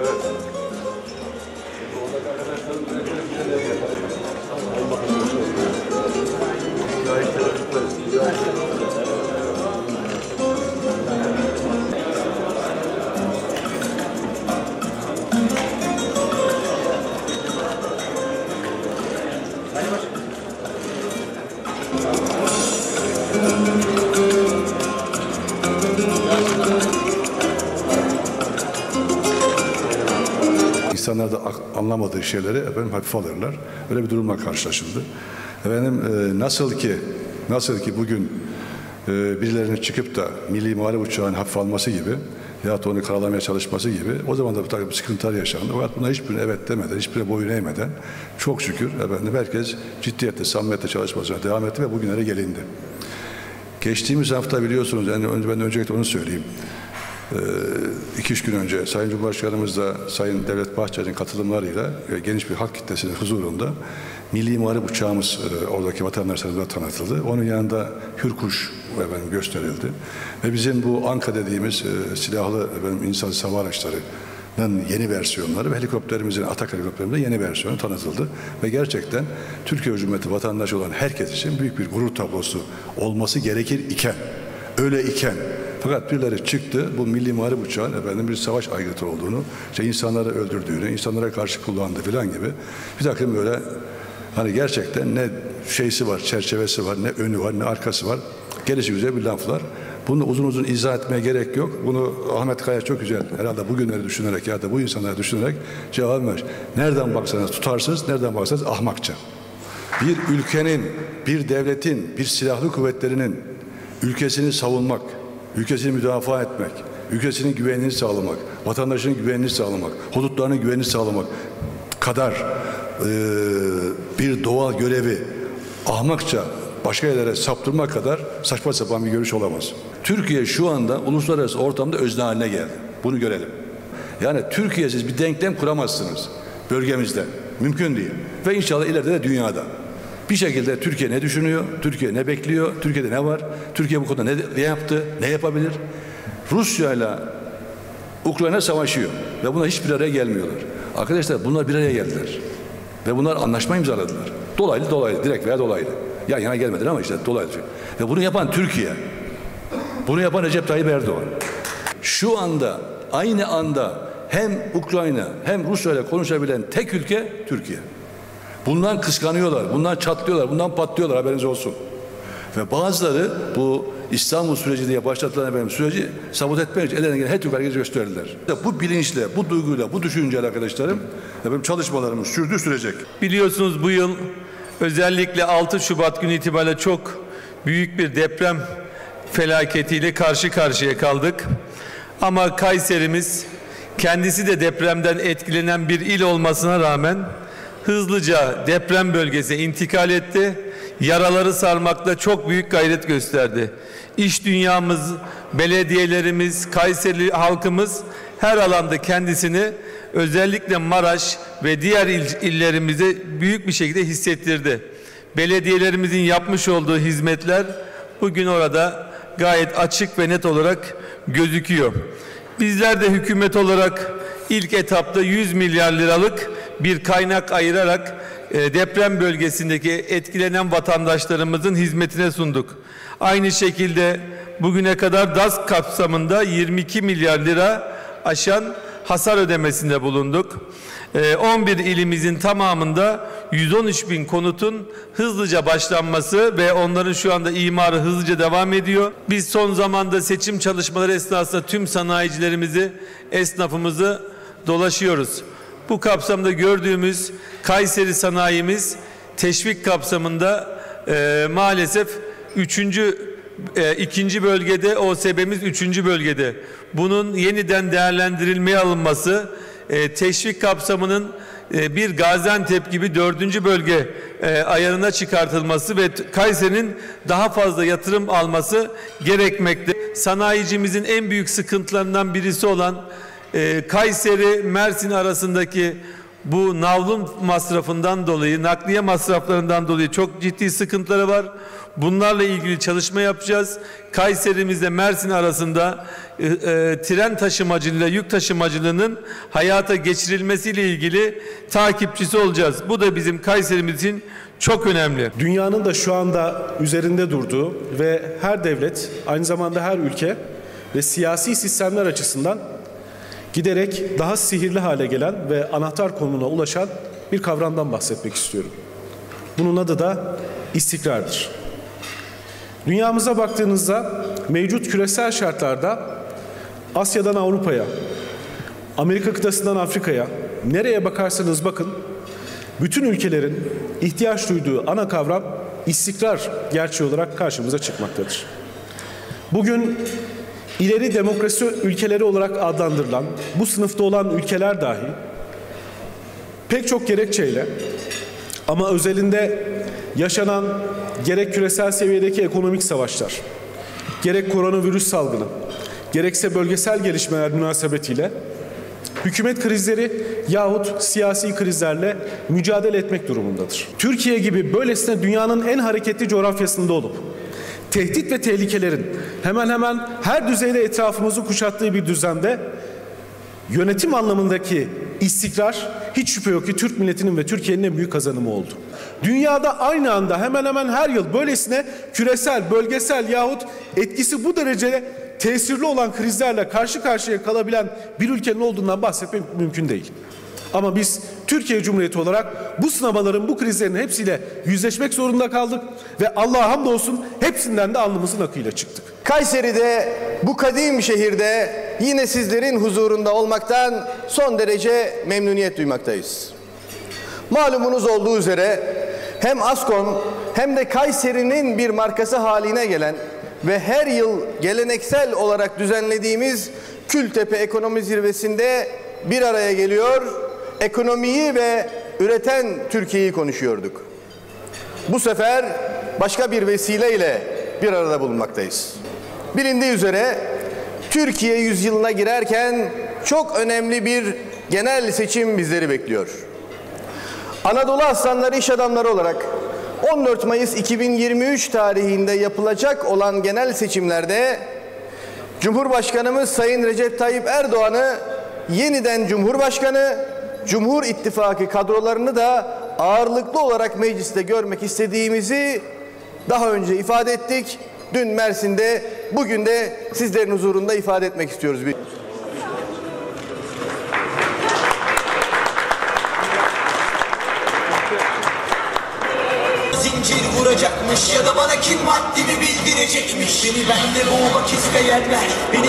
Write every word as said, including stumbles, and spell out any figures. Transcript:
İnsanlar da anlamadığı şeyleri efendim hafife alırlar. Böyle bir durumla karşılaşıldı. Efendim e, nasıl ki nasıl ki bugün e, birilerinin çıkıp da milli muharip uçağını hafife alması gibi ya da onu karalamaya çalışması gibi o zaman da bir takım sıkıntılar yaşandı. Fakat buna hiçbirine evet demeden, hiçbirine boyun eğmeden çok şükür efendim herkes ciddiyetle, samimiyetle çalışmasına devam etti ve bugünlere gelindi. Geçtiğimiz hafta biliyorsunuz, yani önce ben öncelikle onu söyleyeyim. Ee, iki üç gün önce Sayın Cumhurbaşkanımız da Sayın Devlet Bahçeli'nin katılımlarıyla e, geniş bir halk kitlesinin huzurunda milli muharip uçağımız e, oradaki vatandaşlarımıza tanıtıldı. Onun yanında Hürkuş efendim, gösterildi. Ve bizim bu Anka dediğimiz e, silahlı efendim, insan hava araçlarının yeni versiyonları ve helikopterimizin, Atak helikopterimizin yeni versiyonu tanıtıldı. Ve gerçekten Türkiye Cumhuriyeti vatandaşı olan herkes için büyük bir gurur tablosu olması gerekir iken, öyle iken, fakat birileri çıktı, bu milli muharip uçağın efendim bir savaş aygıtı olduğunu, işte insanları öldürdüğünü, insanlara karşı kullandığı falan gibi bir takım böyle hani gerçekten ne şeysi var, çerçevesi var, ne önü var, ne arkası var, gelişi güzel bir laflar. Bunu uzun uzun izah etmeye gerek yok. Bunu Ahmet Kaya çok güzel herhalde bugünleri düşünerek ya da bu insanları düşünerek cevap vermiş. Nereden baksanız tutarsız, nereden baksanız ahmakça. Bir ülkenin, bir devletin, bir silahlı kuvvetlerinin ülkesini savunmak, ülkesini müdafaa etmek, ülkesinin güvenliğini sağlamak, vatandaşının güvenliğini sağlamak, hudutlarının güvenliğini sağlamak kadar e, bir doğal görevi ahmakça başka yerlere saptırmak kadar saçma sapan bir görüş olamaz. Türkiye şu anda uluslararası ortamda özne haline geldi. Bunu görelim. Yani Türkiye'siz bir denklem kuramazsınız bölgemizde. Mümkün değil. Ve inşallah ileride de dünyada. Bir şekilde Türkiye ne düşünüyor, Türkiye ne bekliyor, Türkiye'de ne var, Türkiye bu konuda ne, ne yaptı, ne yapabilir? Rusya ile Ukrayna savaşıyor ve buna hiçbir araya gelmiyorlar. Arkadaşlar bunlar bir araya geldiler ve bunlar anlaşma imzaladılar. Dolaylı dolaylı, direkt veya dolaylı. Yan yana gelmediler ama işte dolaylı. Ve bunu yapan Türkiye, bunu yapan Recep Tayyip Erdoğan. Şu anda, aynı anda hem Ukrayna hem Rusya ile konuşabilen tek ülke Türkiye. Bundan kıskanıyorlar, bundan çatlıyorlar, bundan patlıyorlar, haberiniz olsun. Ve bazıları bu İstanbul süreci diye başlatılan efendim süreci sabot etmek için ellerine gelen her türlü hareketi gösterdiler. Bu bilinçle, bu duyguyla, bu düşünceyle arkadaşlarım efendim çalışmalarımız sürdü sürecek. Biliyorsunuz bu yıl özellikle altı Şubat günü itibariyle çok büyük bir deprem felaketiyle karşı karşıya kaldık. Ama Kayserimiz kendisi de depremden etkilenen bir il olmasına rağmen hızlıca deprem bölgesine intikal etti. Yaraları sarmakta çok büyük gayret gösterdi. İş dünyamız, belediyelerimiz, Kayseri halkımız her alanda kendisini özellikle Maraş ve diğer il, illerimize büyük bir şekilde hissettirdi. Belediyelerimizin yapmış olduğu hizmetler bugün orada gayet açık ve net olarak gözüküyor. Bizler de hükümet olarak ilk etapta yüz milyar liralık bir kaynak ayırarak e, deprem bölgesindeki etkilenen vatandaşlarımızın hizmetine sunduk. Aynı şekilde bugüne kadar D A S kapsamında yirmi iki milyar lira aşan hasar ödemesinde bulunduk. E, on bir ilimizin tamamında yüz on üç bin konutun hızlıca başlanması ve onların şu anda imarı hızlıca devam ediyor. Biz son zamanda seçim çalışmaları esnasında tüm sanayicilerimizi, esnafımızı dolaşıyoruz. Bu kapsamda gördüğümüz Kayseri sanayimiz teşvik kapsamında e, maalesef üçüncü, e, ikinci bölgede, O S B'miz üçüncü bölgede. Bunun yeniden değerlendirilmeye alınması, e, teşvik kapsamının e, bir Gaziantep gibi dördüncü bölge e, ayarına çıkartılması ve Kayseri'nin daha fazla yatırım alması gerekmekte. Sanayicimizin en büyük sıkıntılarından birisi olan e, Kayseri-Mersin arasındaki bu navlun masrafından dolayı, nakliye masraflarından dolayı çok ciddi sıkıntıları var. Bunlarla ilgili çalışma yapacağız. Kayserimizle Mersin arasında e, e, tren taşımacılığıyla yük taşımacılığının hayata geçirilmesiyle ilgili takipçisi olacağız. Bu da bizim Kayserimiz için çok önemli. Dünyanın da şu anda üzerinde durduğu ve her devlet, aynı zamanda her ülke ve siyasi sistemler açısından giderek daha sihirli hale gelen ve anahtar konumuna ulaşan bir kavramdan bahsetmek istiyorum. Bunun adı da istikrardır. Dünyamıza baktığınızda mevcut küresel şartlarda Asya'dan Avrupa'ya, Amerika kıtasından Afrika'ya, nereye bakarsanız bakın, bütün ülkelerin ihtiyaç duyduğu ana kavram istikrar gerçeği olarak karşımıza çıkmaktadır. Bugün ileri demokrasi ülkeleri olarak adlandırılan bu sınıfta olan ülkeler dahi pek çok gerekçeyle ama özelinde yaşanan gerek küresel seviyedeki ekonomik savaşlar, gerek koronavirüs salgını, gerekse bölgesel gelişmeler münasebetiyle hükümet krizleri yahut siyasi krizlerle mücadele etmek durumundadır. Türkiye gibi böylesine dünyanın en hareketli coğrafyasında olup tehdit ve tehlikelerin hemen hemen her düzeyde etrafımızı kuşattığı bir düzende yönetim anlamındaki istikrar hiç şüphe yok ki Türk milletinin ve Türkiye'nin en büyük kazanımı oldu. Dünyada aynı anda hemen hemen her yıl böylesine küresel, bölgesel yahut etkisi bu derece tesirli olan krizlerle karşı karşıya kalabilen bir ülkenin olduğundan bahsetmek mümkün değil. Ama biz Türkiye Cumhuriyeti olarak bu sınavların, bu krizlerin hepsiyle yüzleşmek zorunda kaldık ve Allah'a hamdolsun hepsinden de alnımızın akıyla çıktık. Kayseri'de, bu kadim şehirde yine sizlerin huzurunda olmaktan son derece memnuniyet duymaktayız. Malumunuz olduğu üzere hem ASKON hem de Kayseri'nin bir markası haline gelen ve her yıl geleneksel olarak düzenlediğimiz Kültepe Ekonomi Zirvesi'nde bir araya geliyor, ekonomiyi ve üreten Türkiye'yi konuşuyorduk. Bu sefer başka bir vesileyle bir arada bulunmaktayız. Bilindiği üzere Türkiye yüzyılına girerken çok önemli bir genel seçim bizleri bekliyor. Anadolu Aslanları iş adamları olarak on dört Mayıs iki bin yirmi üç tarihinde yapılacak olan genel seçimlerde Cumhurbaşkanımız Sayın Recep Tayyip Erdoğan'ı yeniden Cumhurbaşkanı, Cumhur İttifakı kadrolarını da ağırlıklı olarak mecliste görmek istediğimizi daha önce ifade ettik. Dün Mersin'de, bugün de sizlerin huzurunda ifade etmek istiyoruz. Zincir vuracakmış ya da bana kim haddimi bildirecekmiş. Beni bende boğmak isteyenler beni